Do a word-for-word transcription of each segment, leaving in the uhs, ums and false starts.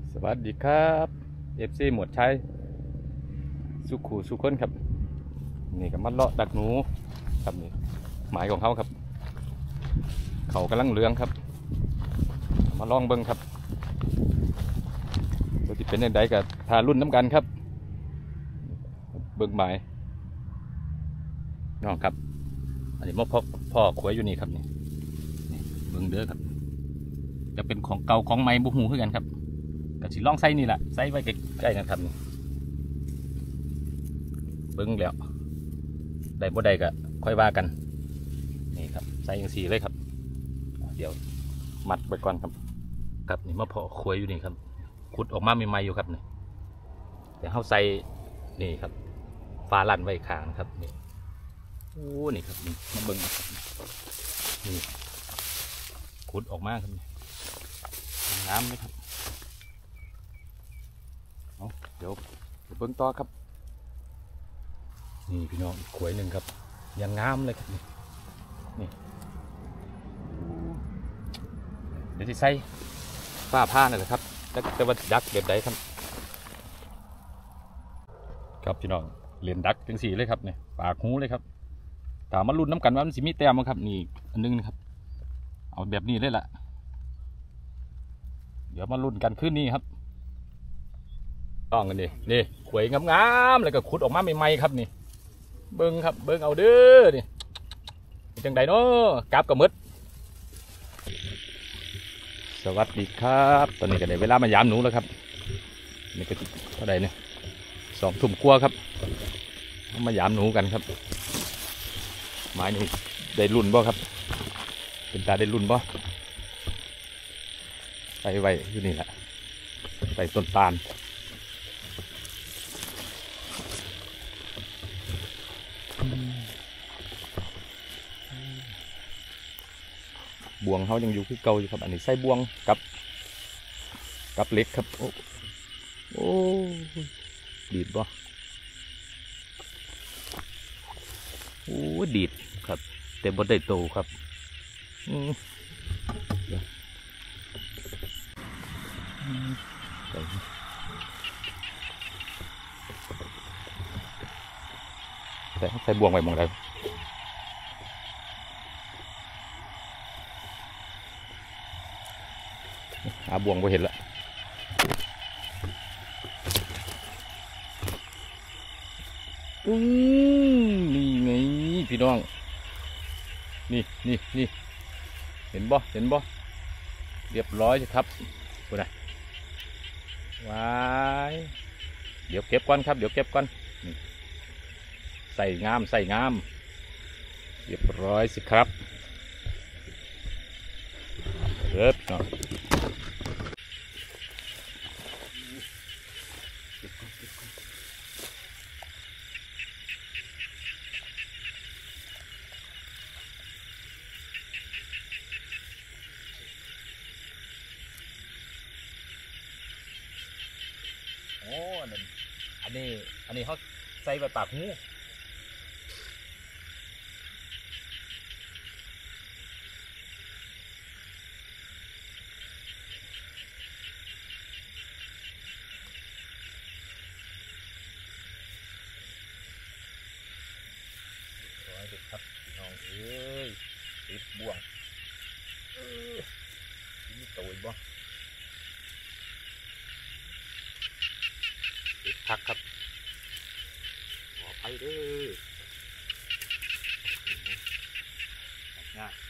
สวัสดีครับเอฟซีหมวดชัยสุขูสุขนครับนี่ก็มัดเลาะดักหนูครับนี่หมายของเขาครับเขากำลังเลื้องครับมาลองเบิ้งครับตัวที่เป็นในใดกับทารุ่นน้ำกันครับเบิ้งหมายน้องครับอันนี้มอพ่อพ่อขวยอยู่นี่ครับนี่เบิ้งเด้อครับจะเป็นของเก่าของใหม่บุหูขึ้นกันครับกระสีล่องไส้นี่แหละไส้ไว้ใกล้ๆกันครับนี่เบิ้งแล้วได้บ่ได้ก็ค่อยว่ากันนี่ครับไส้ยังสีเลยครับเดี๋ยวมัดไปก่อนครับครับนี่มะพร้าวขวยอยู่นี่ครับขุดออกมาใหม่ๆอยู่ครับนี่เดี๋ยวเขาใส่นี่ครับฟ้าลั่นไว้ข้างครับนี่โอ้นี่ครับนี่มาเบิ้งครับนี่ขุดออกมาครับนี่น้ำไหมครับเดี๋ยวเบิ้งต่อครับนี่พี่น้องขวยหนึ่งครับยังงามเลยครับนี่นี่เดี๋ยวที่ใส่ฝ้าผ้านี่แหละครับแต่ว่าดักแบบใดครับครับพี่น้องเรียนดักจังสี่เลยครับเนี่ยปากหูเลยครับถามมาลุ้นน้ำกันว่ามันสิมีแต้มมั้งครับนี่อันนึงนะครับเอาแบบนี้เลยล่ะเดี๋ยวมาลุ้นกันขึ้นนี่ครับต้องกันดินี่ขวยงามๆแล้วก็ขุดออกมาใหม่ๆครับนี่เบิ้งครับเบิ้งเอาเด้อนี่จังใดเนาะกราบกับมดสวัสดีครับตอนนี้ก็ได้เวลามายามหนูแล้วครับนี่ก็เท่าไหร่เนี่ยสองทุ่มกว่าครับมายามหนูกันครับไม้นี่ได้รุ่นบ่ครับเป็นตาได้รุ่นบ่ไปไว้อยู่นี่แหละใส่ต้นตาลบ่วงเขายังอยู่ที่เก่าอยู่ครับอันนี้ใส่บ่วงกับกับเล็กครับโอ้โอ้ดีดบ่โอ้ดีดครับแต่บ่ได้โตครับอืมแต่ใส่บ่วงไว้มองได้หาบ่วงไ่เห็นละอืมนี่ไงพี่น้องนี่นี่นี่เห็นบ่เห็นบ่เรียบร้อยครับคุณนายว้ายเดี๋ยวเก็บก่อนครับเดี๋ยวเก็บก่อนใส่งามใส่งามเรียบร้อยสิครับเริ่มเนาะโอ้อันนี้อันนี้อันนี้เขาใส่ใบปากงูครับน้องเอ้ยติดบ่วงเออมีตัวอีกบ่ติดพักครับขอไปเด้อง่าย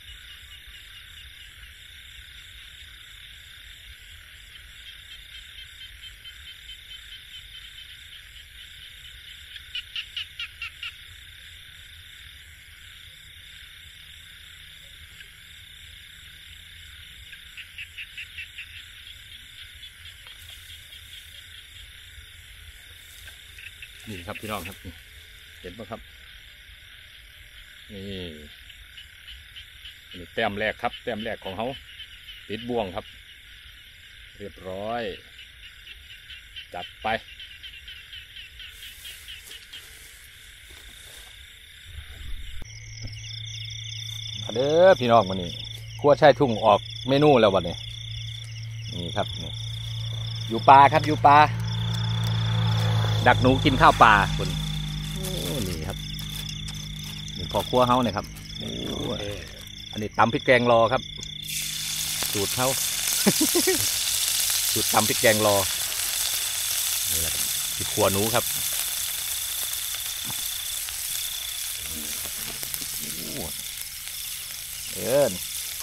นี่ครับพี่น้องครับเห็นไหมครับนี่นี่แต้มแรกครับแต้มแรกของเขาติดบ่วงครับเรียบร้อยจัดไปเด้อพี่น้องวันนี้ครัวชายทุ่งออกเมนูแล้ววันนี้นี่ครับนี่อยู่ปลาครับอยู่ปลาดักหนูกินข้าวปลาคนโอ้นี่ครับนี่พอครัวเฮาเนี่ยครับโอ้อันนี้ตำพริกแกงรอครับสูตรเฮา สูตรตำพริกแกงรอนี่แหละที่ครัวหนูครับเอิ้น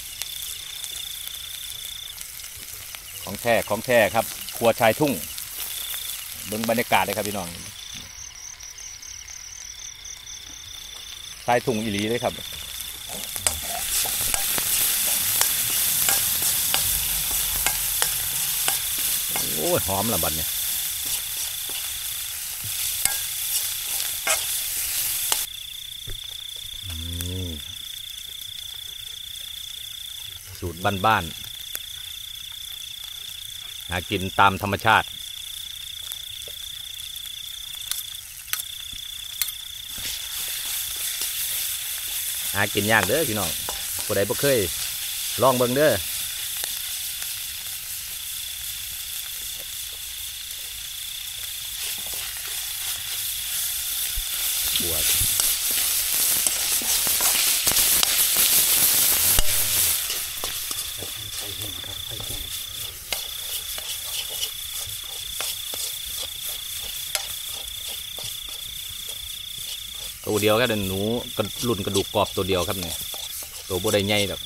ของแท้ของแท้ครับครัวชายทุ่งเบิ่งบรรยากาศเลยครับพี่น้องชายทุ่งอีหลีเลยครับโอ้ยหอมละบัดเนี่ยสูตรบ้านๆหากินตามธรรมชาติหากินยากเด้อพี่น้องผู้ใดบ่เคยลองเบิ่งเด้อบวชตัวเดียวครับเดินหนูกระลุ่นกระดูกกรอบตัวเดียวครับเนี่ยตัวบ่ได้ใหญ่ดอก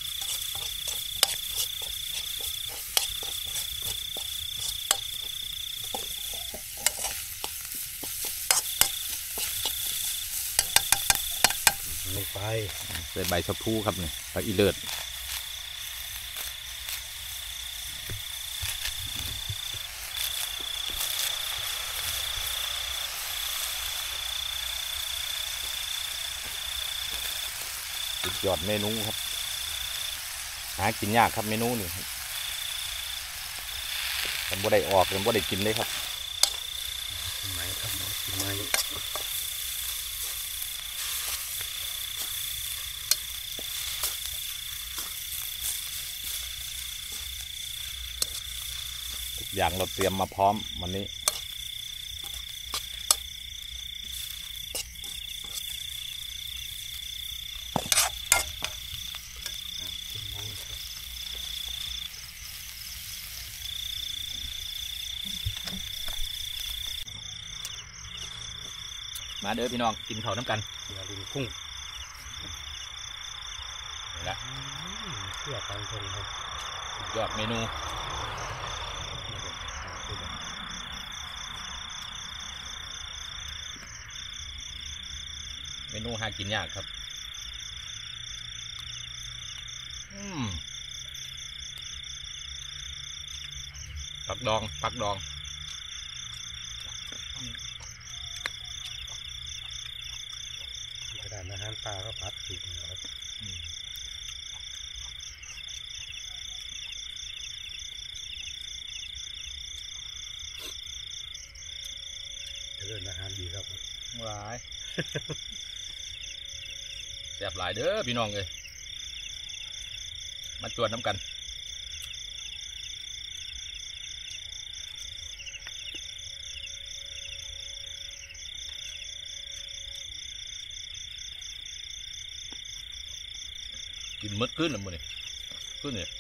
ไม่ไปใส่ใบชะพูครับเนี่ยผักอีเลิศยอดเมนูครับหากินยากครับเมนูนี่ผมบ่ได้ออกผมบ่ได้กินเลยครับไม่ครับไม่ทุกอย่างเราเตรียมมาพร้อมวันนี้มาเด้อพี่น้องกินข้าวน้ำกันอย่าลืมพุ่งนี่แหละเพื่อการทงครับยอดเมนูเมนูหากินยากครับอืมผักดองผักดองกระดานอาหารปลาก็พัดสุกนะครับจะเล่นอาหารดีครับหลายแซ่บหลายเด้อพี่น้องเลยมาจวดน้ำกันกินมืดขึ้นนะมึงเนี่ยขึ้นเนี่ย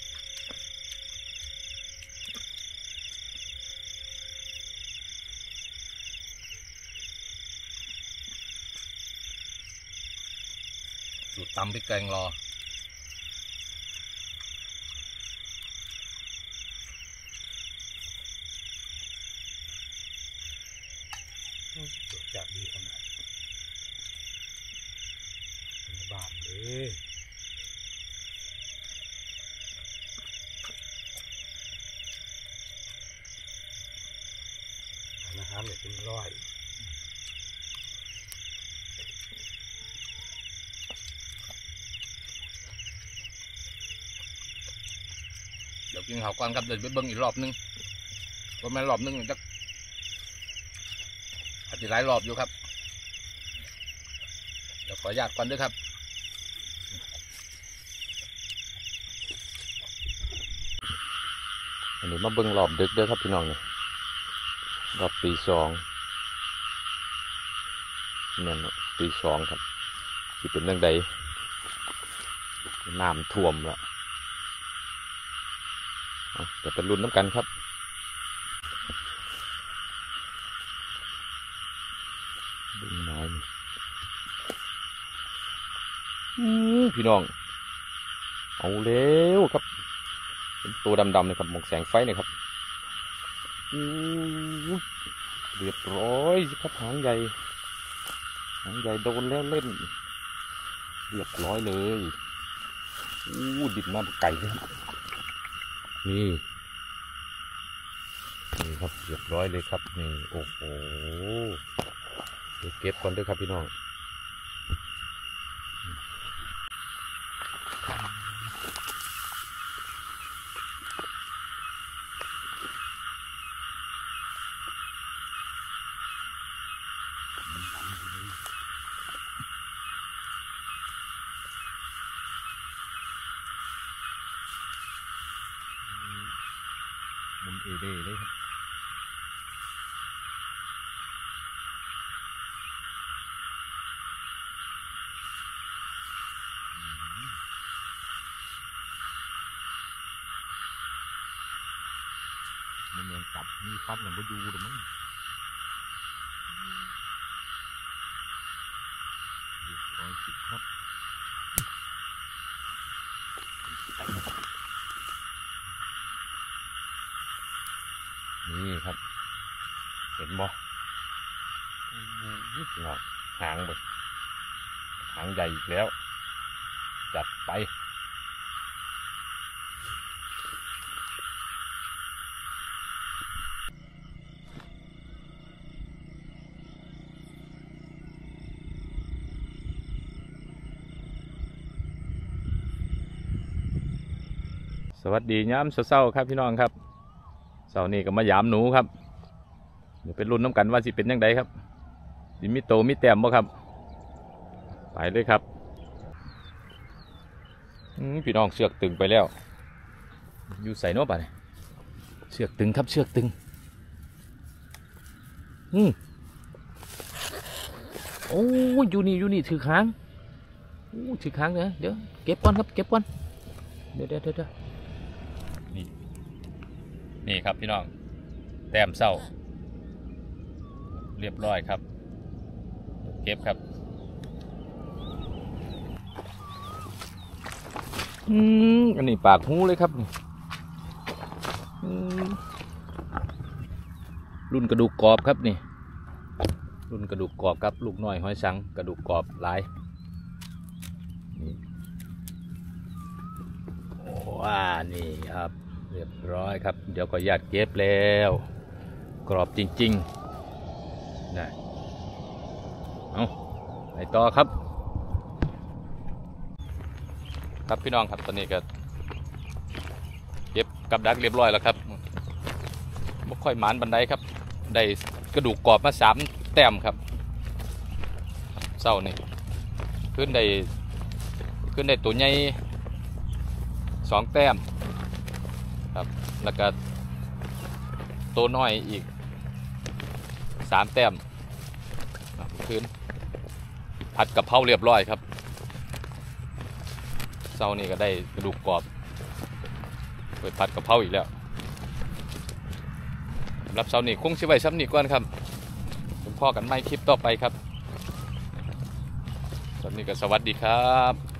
สูตรตำพริกแกงรอจากดีขนาดบ้านเลยอาหารเนี่ยเป็นร้อยเดี๋ยวกินข้าวก่อนครับเดินไปเบิ้งอีกรอบนึงก็ไม่รอบนึงจะอาจจะหลายรอบอยู่ครับเดี๋ยวขออนุญาตก่อนด้วยครับอันนี้มาเบิ่งรอบดึกเด้อครับพี่น้องเนี่ยรอบตีสองเนี่ยตีสองครับที่เป็นเรื่องใดน้ำท่วมละเดี๋ยวไปลุ้นน้ำกันครับเบิ่งน้อยพี่น้องเอาเร็วครับเป็นตัวดำๆเลยครับหมอกแสงไฟเนี่ยครับเรียบร้อยครับหางใหญ่หางใหญ่โดนแล้วเล่นเรียบร้อยเลยอู้ดิบมาไก่เลยนี่นี่ครับเรียบร้อยเลยครับนี่โอ้โหเดี๋ยวเก็บก่อนด้วยครับพี่น้องมุนเอเด้เลยครับมันยังกลับมีฟัดหนึ่งไปดูหรือมั้งเรียบร้อยสิครับนี่ครับเห็นบ่ยึดหงอกหางไปหางใหญ่อีกแล้วจัดไปสวัสดีย้ำเศร้าๆครับพี่น้องครับเสาร์นี้ก็มายามหนูครับเดี๋ยวเป็นรุ่นน้ำกันว่าสิเป็นยังไงครับสิมีโตมีแต้มบ่ครับไปเลยครับพี่น้องเชือกตึงไปแล้วอยู่ใส่โน้ตป่ะเนี่ยเชือกตึงครับเชือกตึงอืมโอ้ยอยู่นี่อยู่นี่ถือค้างโอ้ถือค้างเลยเดี๋ยวเก็บก่อนครับเก็บก่อนเดี๋ยวเดี๋ยวเดี๋ยวนี่นี่ครับพี่น้องแต้มเศร้าเรียบร้อยครับเก็บครับอืมอันนี้ปากหูเลยครับรุ่นกระดูกกรอบครับนี่รุ่นกระดูกกรอบครับลูกน้อยห้อยสังกระดูกกรอบหลายนี่ว้านี่ครับเรียบร้อยครับเดี๋ยวก็ญาติเก็บแล้วกรอบจริงๆได้เอาไปต่อครับครับพี่น้องครับตอนนี้ก็เก็บกับดักเรียบร้อยแล้วครับไม่ค่อยหมานบันไดครับได้กระดูกกรอบมาสามแต้มครับเศร้านี่ขึ้นได้ขึ้นได้ตัวใหญ่สองแต้มครับแล้วก็ตัวน้อยอีกสามแต้มขึ้นผัดกับเผาเรียบร้อยครับเศร้านี่ก็ได้กระดูกกรอบเปิดผัดกับเผาอีกแล้วรับเศร้านี่คงชิไว้ซ้ำนี่ก่อนครับผมพ่อกันไม่คลิปต่อไปครับตอนนี้ก็สวัสดีครับ